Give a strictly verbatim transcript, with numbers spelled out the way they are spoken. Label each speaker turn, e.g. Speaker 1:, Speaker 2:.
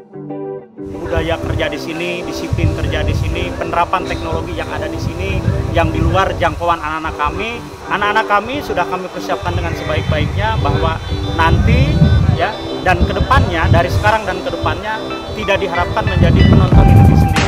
Speaker 1: Budaya kerja di sini, disiplin kerja di sini, penerapan teknologi yang ada di sini, yang di luar jangkauan anak-anak kami. Anak-anak kami sudah kami persiapkan dengan sebaik-baiknya bahwa nanti ya dan kedepannya, dari sekarang dan kedepannya tidak diharapkan menjadi penonton Industri sendiri.